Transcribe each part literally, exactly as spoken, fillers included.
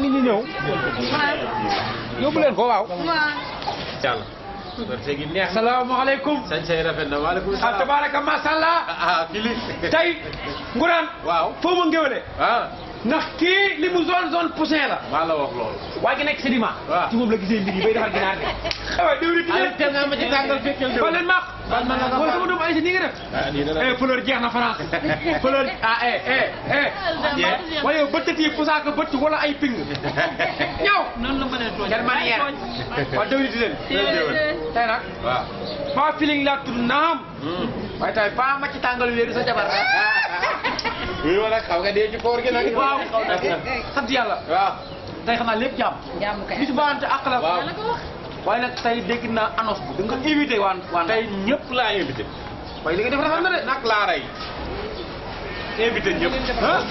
nit ñi ñëw. yóbbu leen ko waaw. Yàlla. salaamaaleykum. sañ say rafet na waaleykum salaam. ah tabaaraka masalla. ah kili. tey nguraan. waaw foo ma ngéwale. ah. ndax kii li mu zone zone poussin la. maa la wax loolu. waa gi nekk sédiment. waaw ci moom la gisee mbir yi bay defar ginaar gi. aywa déwén di Aliou teel nga ma ci tàngal fekkeel déwén. ba leen maax. bal ma nga nga wala sama doomu ay si nii nga def. ah nii dana eh fleur jeex na France. fleur ah eh eh eh. waaye yow bëtt yi pusaaka bëtt wala ay ping. ñaw. noonu la mën a tooñ. quelle manière. waaw déwén di leen. tey nag. waaw. Paa Feeling laa tudd naam. waaye tamit Paa ma ci tàngal wéeru sa jabar. oui wala xaw nga dee ci koor gi nag. waaw sant yàlla. waaw. tey xanaa lépp jàmm. jàmm kay. bisu baante àq la. waaw. waaye nag tey dégg naa annonce bi. da nga invité waan waan. tey ñëpp laa invité. waaye li nga def rafet na de. nag laa rey. invité ñëpp. ah.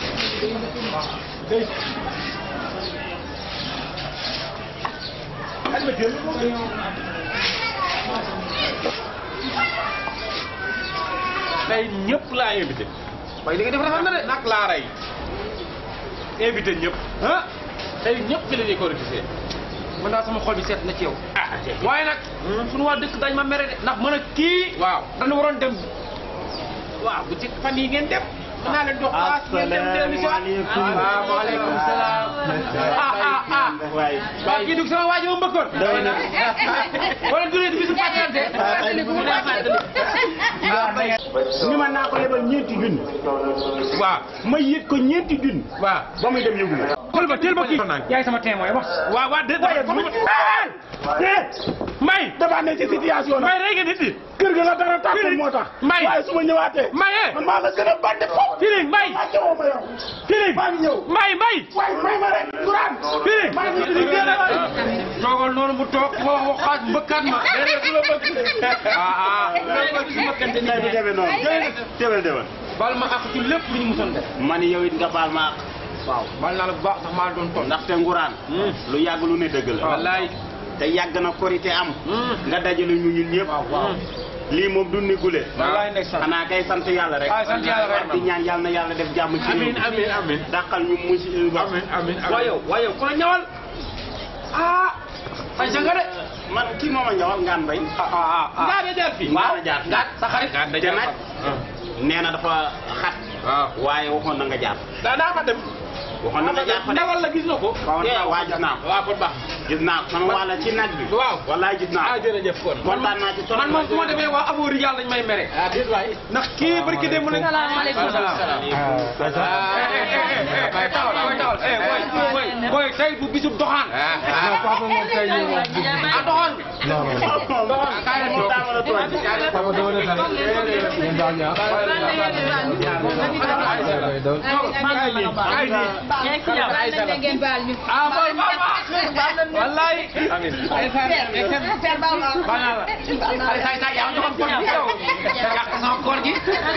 tey ñëpp laa invité. waaye li nga def rafet na de. nag laa rey. invité ñëpp. ah. tey ñëpp fi la ñuy corriger. man daal sama xol bi seet na ci yow. ah waaye nag. suñu waa dëkk dañ ma mere de. ndax mën a kii. waaw dañu waroon dem. waaw bu ci fan yi ngeen dem. dinaa leen jox place ngeen dem dellu si waat. waaw waaleykum salaam. ah ah ah. waay waaw kii dugg sama waa ji ma mbëkkoon. doy na. wala durée bisu fàttalante. ni ma naa ko lebal ñeenti junni. waaw. ma yëg ko ñeenti junni. waaw. ba muy dem yëgu ma. xool ba teel ba kii. yaay sama témoin wax. waaw waaw déedéet waaye bu May. dafa ne ci situation May rey nga nit ñi. kër ga nga dara tàkkul moo tax. May waaye su ma ñëwaatee. Maye. man maa la gën a bànde foofu. Feeling May. maa ñëwoo ma yow. Feeling maa ngi ñëw. May May. waaye may ma rek. Duraan. Feeling. maa ngi fi gën a waay. toogal noonu mu toog ma wax waxaat mbëkkaat ma. déedéet du la bëgg. ah ah. tey du demee noonu. déwén déwén. bal ma ak ci lépp lu ñu musoon def. man yow it nga baal ma ak. waaw bal naa la bu baax sax maa doon toll. ndaxte nguraan. lu yàgg lu ne dëgg la. wallaay. te yàgg na korité am. nga dajale ñu ñun ñëpp. waaw. lii moom du ni gule. wallaay ndeysaan. xanaa kay sant yàlla rek. ah sant yàlla rek. di ñaan yàlla na yàlla def jàmm ci amiin amiin amiin. dàqal ñu musi. amiin amiin waaye yow waaye yow ku la ñawal. ah. ay sanga de. man kii moom a ñëwal ngaan bay. ah ah ah. ngaa da jaar fii. waaw jaar ngaat sa xarit. ngaa da te jaar nag nee na dafa xat. waaw. waaye waxoon na nga jaar. daa daa fa dem. waxoon na nga jaar fa de. ndawal la gis na ko. waaw waa gis naa ko. waaw kon baax. gis naa ko sama wàll ci nag bi. waaw. wallaay gis naa ah ko. jërëjëf kon. kontaan naa ci trop. man moom su ma demee waa Abou Rijal lañ may mere. ah déet waay. ndax kii barki dem mu ne. salaamaaleykum. boy tey bu bisu doxaan. ah papa moom tey ñu moom. ah doxaan bi. doxaan kaay leen toog. papa dama ne tane. ngeen daal ñaax. ah boy baal ma. wallaay. amiin. baal naa la. ay say say yaa ngi joxoon koor gi yow. yàq sama koor gi.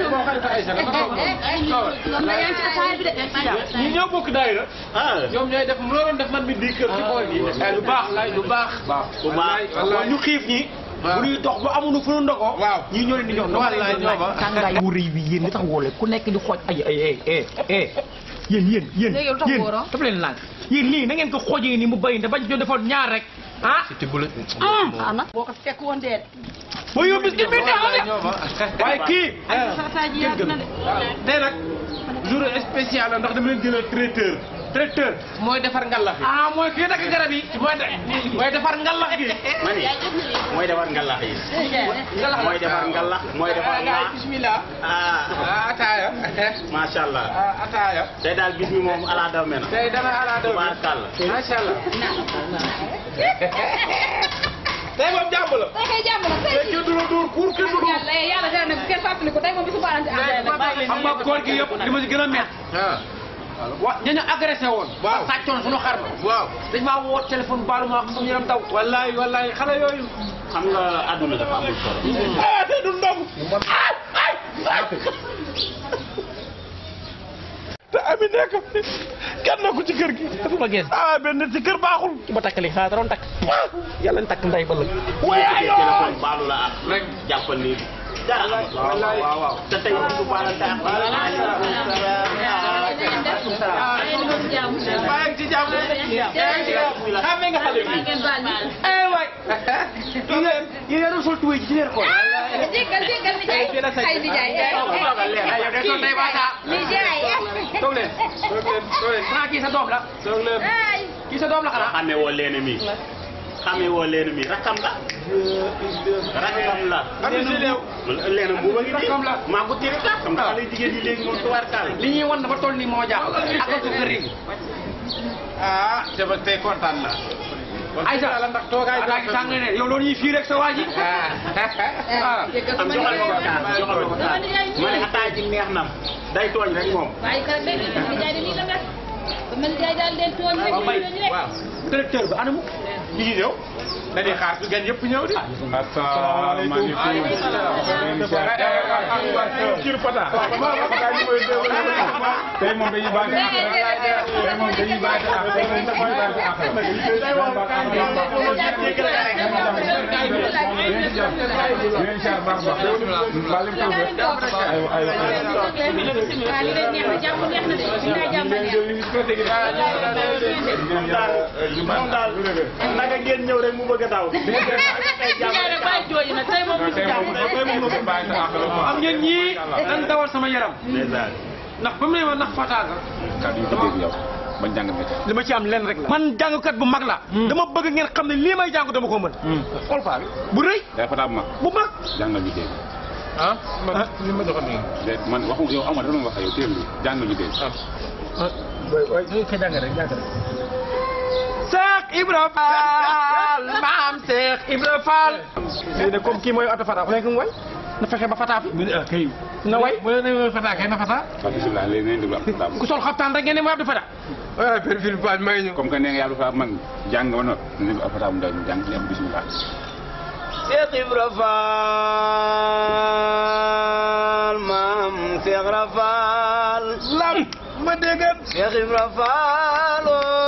ñi ñoo bokk daayira. ah ñoom ñooy def mu doon def man mi di kër ci koor gi. lu baax lay lu baax. bu baax. waaw ñu xiif ñi. bu ñuy dox ba amuñu fu ñu ndogoo. waaw ñii ñoo leen di jox ndox. wallaay ñoo ma. tàngaay bu rëy bi yéen li tax wóole ku nekk di xooj ay ay ay eh eh yéen yéen yéen léegi lu tax yéen wóoroo? dafa leen lànk yéen lii na ngeen ko xoojee ni mu bëri te bañ ko defoon ñaar rek ah ah nag boo ko fekk woon dee. boo yóbbu bis bi taxaw ñoo ma. waaye kii. saa ji yàgg na de. tey nag jour spécial la ndax dama leen jëlal traiteur. traiteur. mooy defar ngalax yi. ah mooy kii dagg garab yi. mooy de mooy defar ngalax gi. ma ni mooy defar ngalax yi. mooy defar ngalax mooy defar ngalax. bismillah. ah ah ataaya. macha allah. ah ataaya. tey daal bis mi moom ala daw me na. tey dana ala doon. tubaarkàlla. macha allah. tey moom jàmm la. tey kay jàmm la tey tey kenn du la dóor kuur kenn du la. yàlla yàlla dana ne bu kenn fàttali ko tey moom bisu baalante xam nga koor gi yëpp li ma si gën a métti. ah wa ña ñu agressé woon. waaw sàccoon suñu xar ma. waaw. dañ maa woo téléphone baalu ma xam yaram daw. wallaay wallaay xale yooyu. xam nga àdduna dafa amul solo. ah tey du ndog. te ami nekk kenn na ko ci kër gi. dafa ma gees ah benn nit ci kër baaxul. ci ba takkali xanaa da doon takk yàlla ñu takk nday ba la waaye téléphone baalu la ak. rek jàppal ni dara amul. wallaay waaw waaw. te tey bisu baalante ak. maa ngi ci jàmm. xamee nga xale bi eh waay yéen yéen sol tuwe ji ci leer ko Jéggal jéggal ni jaay ay di jaay ni jaay toog leen toog leen toog leen xanaa kii sa doom la toog leen kii sa doom la xanaa xamee woo leen mi xamee woo leen mi rakam la rakam la leen bu ba ngi rakam la maa ko tiri sax xam nga xale jigéen ñi léegi moom tubaarkaal li ñuy wan dafa toll nii moo jaaxal ak ko këri ah te ba tey kontaan na Aïssa la ndax toogaay bi tàng ne yow loolu ñuy fii rek sa waa ji am joxal ko kaas joxal ko kaas ma ne ataay ji neex na day tooñ rek moom waaye ka day ni jaay ni la nag ko mel jaay daal del tooñ rek waaw directeur bi anamu ñu ngi ñëw dañuy xaar su gan yëpp ñëw di asalaamaaleykum kii Fata Fata ñu koy tey moom dañuy baax tey moom dañuy baax tey moom dañuy moom daal naka ngeen ñëw rek mu bëgg a daw. am ngeen ñii dañ dawal sama yaram ndax ba mu ne ma ndax fataaga man jàng métier li ma ci am lenn rek la man jàngkat bu mag la dama bëgg ngeen xam ne lii may jàng dama ko mën xool paa bi bu rëy day fata bu mag bu mag jàngal liggéey ah man li ma joxoon nii man waxu yow amul dama wax yow teel li jàngal liggéey waay ñu ko jàng rek jàng rek Cheikh Ibra Fall maam Cheikh Ibra Fall léegi comme kii mooy oto Fata léegi mu way na fexe ba Fata fi kay na way bu ne Fata kay na Fata bismillah léegi ngeen déglu Abdou Fata ku sol xaftaan rek ngeen ne mooy Abdou Fata waaw perfil page may ñu comme que nee nga Abdou Fata man jàng nga ba noppi ñu Abdou Fata mu daw ñu jàng ci am bismillah Cheikh Ibra Fall maam Cheikh Ibra Fall lam ma dégg Cheikh Ibra Fall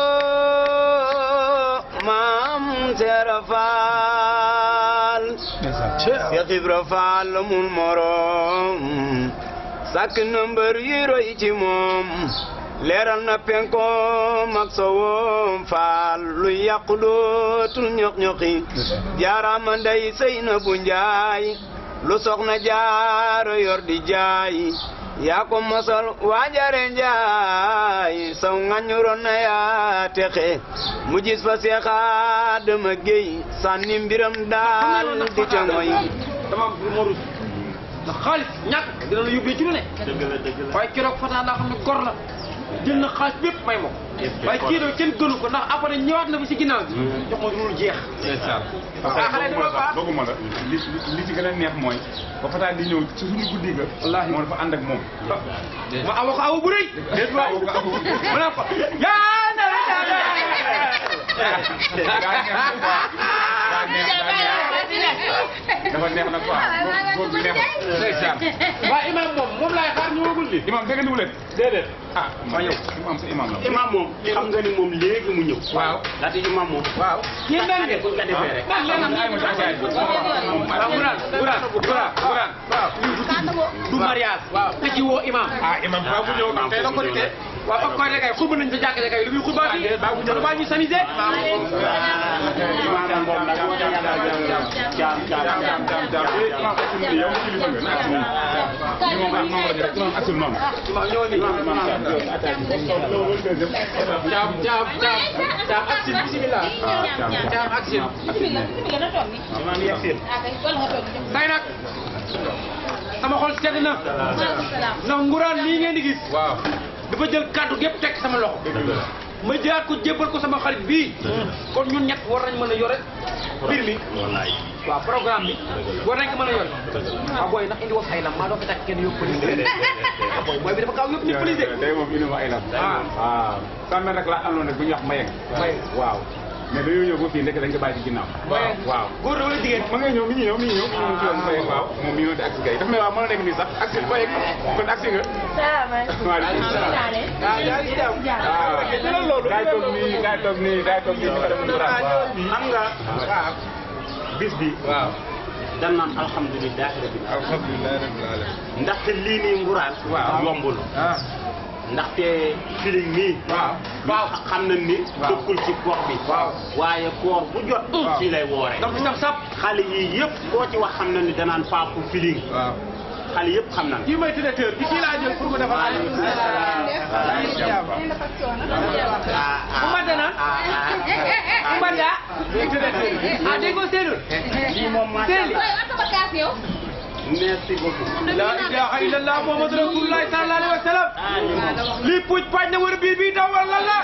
maam Cheikh Ibra Fall Cheikh Ibra Fall mun morom sàkk na mbër yi roy ci moom leeral na penkoom ak sowom Fall lu yàqu dootul ñox-ñoxi jaaraama ndey sëy na bu njaay lu soxna jaaro yor di jaay yaa ko mosal waajare njaay saw ngañuroon na yaa texe mu gis fa Seex Adama Géy sànni mbiram daal di ca ngoy dama moo rus ndax xaalis ñàkk dina la yóbbee ci lu ne dëgg la dëgg la waaye keroog Fata daa xam ne gor la jël na xaalis bépp may moom waaye kii doo kenn gënu ko ndax après ñëwaat na fi si ginnaaw bi jox ma dul jeex bëgguma la li li ci gën a neex mooy ba Fata di ñëw ci suñu guddi ga wallaahi moo dafa ànd ak moom ma awo ko awo bu rëy déet waay ma ne ko yaa na la dafa neex nag quoi góor bi neex ndeysaan waaye imam moom moom laay xaar ñëwagul li imam dégg nga leen déedéet ah ma yow imam sa imam la imam moom xam nga ni moom léegi mu ñëw waaw ndaxte imam moom waaw yéen daan ngeen ko nga defee rek daan leen ay ma jaay waaw Buraan Buraan Buraan Buraan waaw du mariage waaw te ci woo imam ah imam ba bu ñëw tey la ko di tee waaw ba koy kay xutba nañ sa jàkk kay lu muy xutba fi ba ñu sanisé Caam caam caam caam aksin bismillah caam aksin tey nag sama xol sedd na ndax nguraan lii ngeen di gis waaw dafa jël kàddu gépp teg sama loxo ma jëlaat ko jébbal ko sama xarit bii kon ñun ñett war nañ mën a yore mbir mi waaw programme bi war nañ ko mën a yore waaw booy ndax indi woon ay lam maa doo fi takk kenn yóbbu police waaw booy bi dafa gaaw yóbbu nit police de day moom indi ma ay lam waaw sàmme rek laa amoon nag bu ñu wax mayeng waaw mais dañoo ñëw ba fii nekk dañ ko bàyyi ci ginnaaw waaw góor la wala jigéen ma ngay ñëw mi ngi ñëw mi ngi ñëw mi ngi ñëw mayeng waaw moom mi ngi ñëw di agsi kay dafa may waaw mën na nekk nii sax agsi mayeng kon agsi nga waaleykum salaam ah yaa ngi jàmm waaw loolu gaay toog nii gaay toog nii gaay toog nii ñu ko def mu raam xam nga bis bi waaw dan naan alhamdulilah rabbil alamin alhamdulilah rabbil alamin ndaxte lii nii nguraan waaw yombul ndaxte Feeling nii. waaw waaw xam nañ ni. waaw dëkkul ci gox bi. waaw waaye koor bu jot. fii lay woore. donc saf sap. xale yii yëpp koo ci wax xam na ni danaan Pape Feeling. waaw xale yëpp xam nañ. kii may directeur bi kii laa jël pour mu defal ay. Kumba Dana. Kumba Da. ah dégg nga Seydou. lii moom maa merci beaucoup. la ilaha illallah muhammadu rasulullah sallallahu alayhi wa sallam. lii puuj paaj na wër biir bii daw wala la.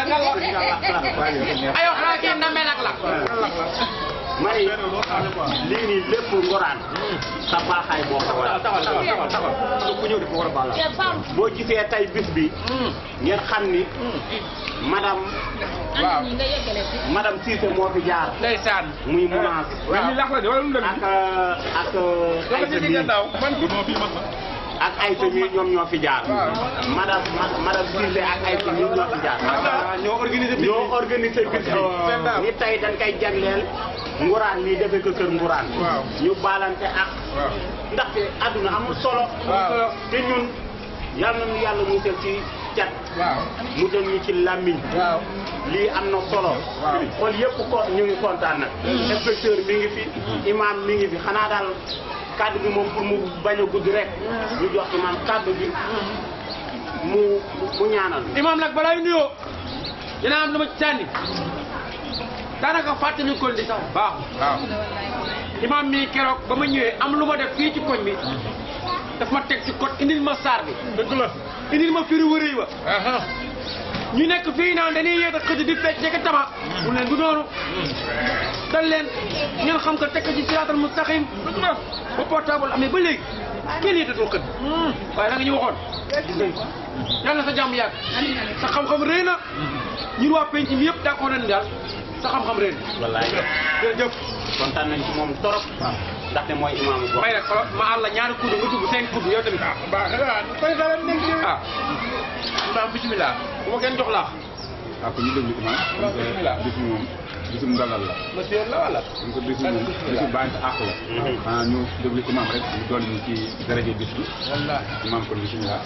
aywa xanaa kii na mel ak la. mari lii nii lépp ngoraan. sa baaxaay boo ko waral. taxawal taxawal taxawal ku ñëw dafa war a baal la. boo gisee tey bis bi. ngeen xam ni. madame. waaw madame Cissé moo fi jaar. ndeysaan. muy menace. waaw li lax la de wala lu mu ak ak Aïssa mi ak Aïssa mi ñoom ñoo fi jaar. madame madame Cissé ak Aïssa mi ñoo fi jaar. ñoo organisé bis ñoo organisé bis bi. ni tey dañ koy jagleel. nguraan nii defee ko kër nguraan. ñu baalante ak. ndaxte àdduna amul solo. te ñun yal nañu yàlla musal ci cat. musal ñu ci làmmiñ. lii am na solo. xool yëpp ko ñu ngi kontaan nag. inspecteur mi ngi fi. imam mi ngi fi xanaa daal kaddu bi moom pour mu bañ a gudd rek. ñu jox imam kaddu bi mu mu ñaanal. imam nag balaa yu nuyoo dina am lu ma ci sànni daanaka fàttali ko di sax baaxul. waaw. imam mii keroog ba ma ñëwee am lu ma def fii ci koñ bi daf ma teg ci code indil ma saar bi. dëgg la. indil ma firi wërëy wa. ñu nekk fii naan dañuy yéex a xëj di fecc ci tama. mu leen du noonu. dal leen ngeen xam ko teg ci siraatal mustaqim. dëgg la ba portable amee ba léegi kenn yéetatul xëj. waaye da nga ñu waxoon. gis nañ ko yàlla na sa jàmm yàgg. sa xam-xam rëy na. ñun waa penc mi yëpp d'accord nañu daal sa xam-xam rëy na. wallaay jërëjëf. kontaan nañ ci moom torop. ndaxte mooy imaamu gox. may rek xoolal ma àll ñaari kudd nga dugg cinq kudd yow tamit. ah baax na koy dara nekk ci. ah. imaam bisimilah. bu ma kenn jox laax. waaw kon ñu déglu imam. bisimilah bis bi moom bisum ndogal la. monsieur la wala. dañ ko bisu moom bisu bàyyi àq la. xanaa ñu déglu imam rek ñu doon ñu ci daraje bis bi. wallaahi imam kon bisimilah.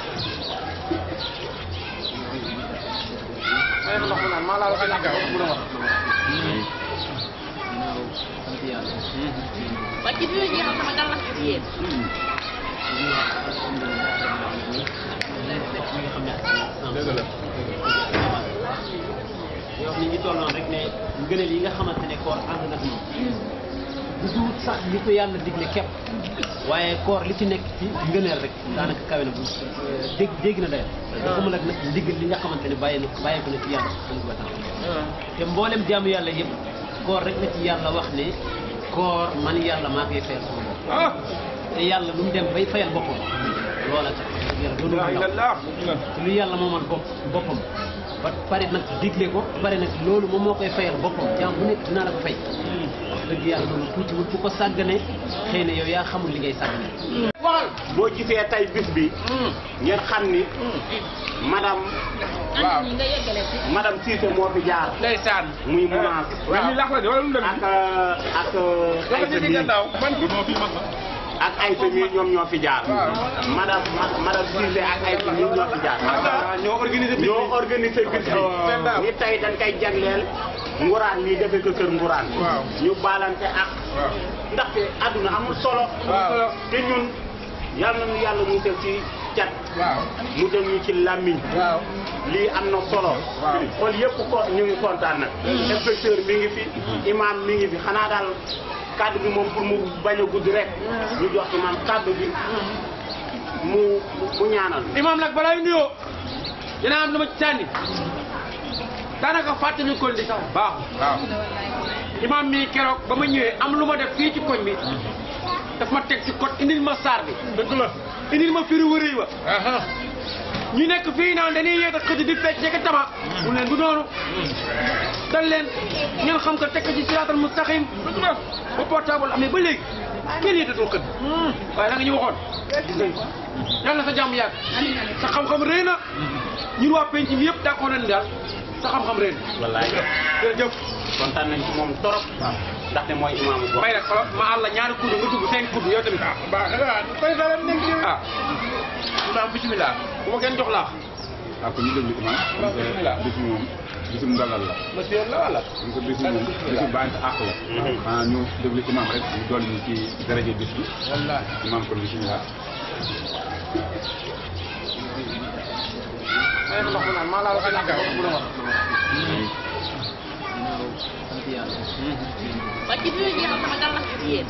aywa ndox mi naan maa laa wax ak bu doon wax. ba ci biir ñi xam sama dal la ci yéen. dëgg la. yow ni ñu tolloon rek ne ngëneel yi nga xamante ne koor ànd nag moom du duut sax li ko yàlla digle képp waaye koor li ci nekk ci ngëneel rek daanaka kawe na bu dégg dégg na dayo dafa nag nag ndigal li nga xamante ne bàyyi na bàyyi ko na ci yàlla subhanahu wa taala te mboolem jaamu yàlla yëpp koor rek la ci yàlla wax ne koor man yàlla maa koy fayal sama bopp te yàlla lu mu dem bay fayal boppam loola tax yàlla doonu te lu yàlla moomal bopp boppam ba pare nag digle ko pare nag loolu moom moo koy fayal boppam jaam bu nekk dinaa la ko fay wax dëgg yàlla loolu tuuti wut ku ko sàggane xëy na yow yaa xamul li ngay sàggane boo gisee tey bis bi. ngeen xam ni. madame. waaw nga yeggale ci. madame Cissé moo fi jaar. ndeysaan. muy menace. waaw li lax la de wala lu mu ak ak Aïssa mi ak Aïssa mi ñoom ñoo fi jaar. madame madame Cissé ak Aïssa mi ñoo fi jaar. ñoo organisé bis bi ñoo organisé bis bi. ni tey dañ koy jagleel. nguraan nii defee ko kër nguraan. ñu baalante ak. ndaxte àdduna amul solo. te ñun yal nañu yàlla musal ci cat. musal ñu ci làmmiñ. lii am na solo. xool yëpp ko ñu ngi kontaan nag. inspecteur mi ngi fi. imam mi ngi fi xanaa daal kaddu bi moom pour mu bañ a gudd rek. ñu jox imam kaddu bi mu mu ñaanal. imam nag balaa yu nuyoo dina am lu ma ci sànni daanaka fàttali ko di sax baaxul. imam mii keroog ba ma ñëwee am lu ma def fii ci koñ bi daf ma teg ci code indil ma saar bi. dëgg la. indil ma firi wërëy wa. ñu nekk fii naan dañuy yéex a xëj di fecc ci tama. mu leen du noonu. dal leen ngeen xam ko teg ci siraatal mustaqim. dëgg la ba portable amee ba léegi kenn yéetatul xëj. waaye da nga ñu waxoon. gis nañ ko yàlla na sa jàmm yàgg. sa xam-xam rëy na. ñun waa penc mi yëpp d'accord nañu daal sa xam-xam rëy na. wallaay. jërëjëf. kontaan nañ ci moom torop. ndaxte mooy imaamu gox. may rek xoolal ma àll ñaari kudd nga dugg cinq kudd yow tamit. ah baax na koy dara nekk ci. ah. imaam bisimilah bu ma kenn jox laax. waaw kon ñu déglu imam. bisimilah bisu moom bisu ndolal la. monsieur la wala. ñu ko bisu moom bisu bàyyi àq la. xanaa ñu déglu imam rek ñu dolli ñu ci daraje bis bi. wallaahi imam kon bisimilah. maa ngi ndox mu naan maa laa wax ak gaaw bu la wax. ba ci biir jeexal sama gàllankoor ci yéen.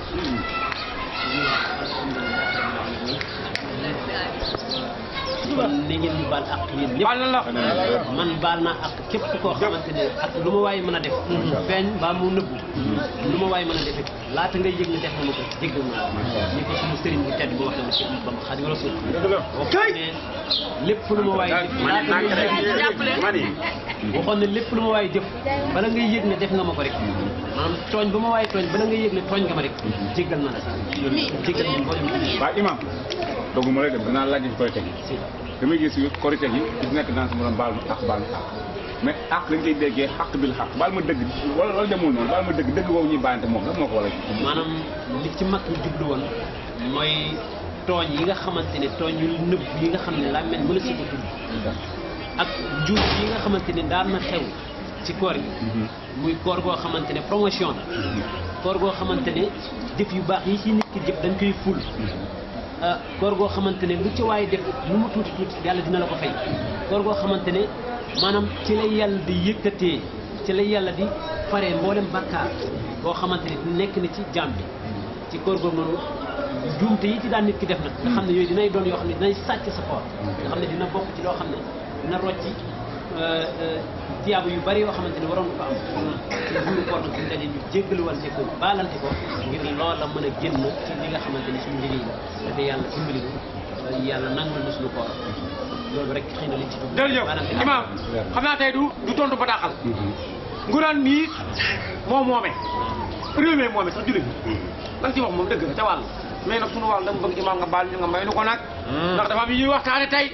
kon ni ngeen ñu baal ak yéen ñëpp. baal na la. man baal naa ak képp koo xamante ne ak lu ma waay mën a def. feeñ mbaa mu nëbbu. lu ma waay mën a defee laata ngay yëg ne def na ma ko jéggal ma ni ko suñu sëriñ bu tedd bu waxee ne Cheikh Bamba Xaadimu Rasuul. waxoon ne lépp lu ma waay def laata ngay yëg waxoon ne lépp lu ma waay jëf bala ngay yëg ne def nga ma ko rek maanaam tooñ ba ma waay tooñ bala ngay yëg ne tooñ nga ma rek jéggal na la jéggal na mboolem. waaw imam doggu ma lay dem danaa laaj ci korite gi damay gis korite gi gis nekk dans sama baal ma àq baal ma àq mais àq dañ koy déggee xaq bil xaq baal ma dëgg wala wala demul noonu baal ma dëgg dëgg boobu ñuy bàyyante moom lan moo ko war a maanaam li ci mag ñu jublu woon mooy tooñ yi nga xamante ne tooñ yu nëbb yi nga xam ne laa mel mën a si ko tudd ak njuut yi nga xamante ne daan na xew ci koor yi muy koor goo xamante ne promotion la koor goo xamante ne jëf yu baax yi ci nit ki jëf dañ koy ful koor goo xamante ne lu ci waaye def lu mu tuuti tuuti yàlla dina la ko fay koor goo xamante ne maanaam ci la yàlla di yëkkatee ci la yàlla di faree mboolem bàkkaar boo xamante ne nekk na ci jaam bi ci koor googu noonu juumte yi ci daan nit ki def nag nga xam ne yooyu dinay doon yoo xam ne dinay sàcc sa koor nga xam ne dina bokk ci loo xam ne dina rocci tiyaabu yu bari yoo xamante ne waroon ko am ci juru koor nag suñu daje ñu jéggaluwante ko baalante ko ngir loola mën a génn ci li nga xamante ne suñu liggéey la te yàlla dimbali ko yàlla nangul na suñu koor loolu rek xëy na liñ ci dugg. jërëjëf imam xam naa tey du du tontu ba daaxal. nguraan mii moo moome réew mi moome sax jullit bi lan ci wax moom dëgg la ca wàll mais nag suñu wàll dama bëgg imam nga baal ñu nga may nu ko nag ndax dafa am yu ñuy waxtaane tey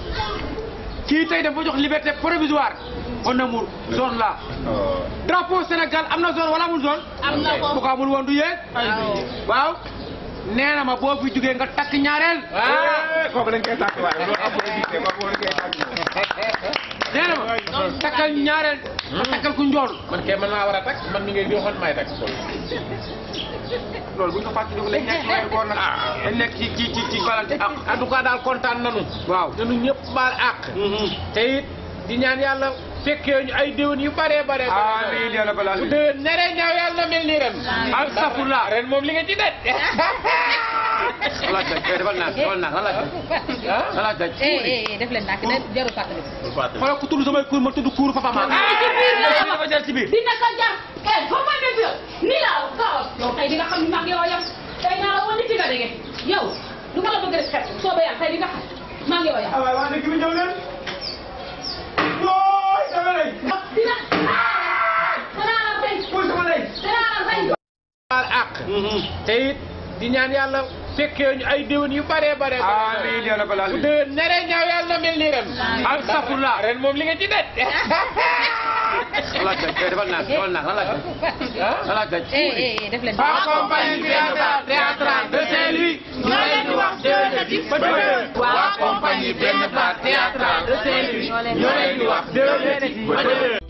kii tey dafa jox liberté provisoire on amour zone là drapeau Sénégal am na zone wala amul zone am na ko bu ko amul woon du yéen waaw nee na ma boo fi jugee nga takk ñaareel kooku dañ koy tàkk waaye loolu amul gisee kooku dañ koy tàkk nee na ma takkal ñaareel nga takkal ku njool man kay man maa war a takk man mi ngay joxoon may takk loolu bu ñu ko fàttali ko lañ nekk ci weeru koor nag dañ nekk ci ci ci ci balante ak en tout cas daal kontaan nanu waaw nanu ñëpp baal àq te it di ñaan yàlla fekkee ñu ay déwén yu bare bare amiin yàlla balaa bu déwén neree ñaaw yàlla na mel ni ren astafurlah ren moom li nga ci det laaj daj defal naa defal naa laaj daj laaj daj def leen nak jarul fàttali xoolal ku tudd samay kuur ma tudd kuur Papa Ma dafa jar ci biir dina ko jar eh ba ma def ni la kaw yow tey di nga xam ni mag yow yam tey naa la woon ni ci nga dege yow lu ma la bëgg rek xet soo ba yàlla tey di nga xam mag yow yam waaw waaw léegi bi ñëw leen yooy sama lay dina danaa la tey kuy sama lay danaa la tey baal àq te it di ñaan yàlla fekkee ñu ay déwén yu bare bare amiin yàlla balaa bu déwén neree ñaaw yàlla na mel ni ren astafurlah ren moom li nga ci det laaj daj defal naa defal naa laaj daj laaj daj def leen waa compagnie théâtrale de Saint-Louis ñoo leen di wax déwénati ba déwén waa compagnie benn bar théâtrale de Saint-Louis ñoo leen di wax déwénati ba déwén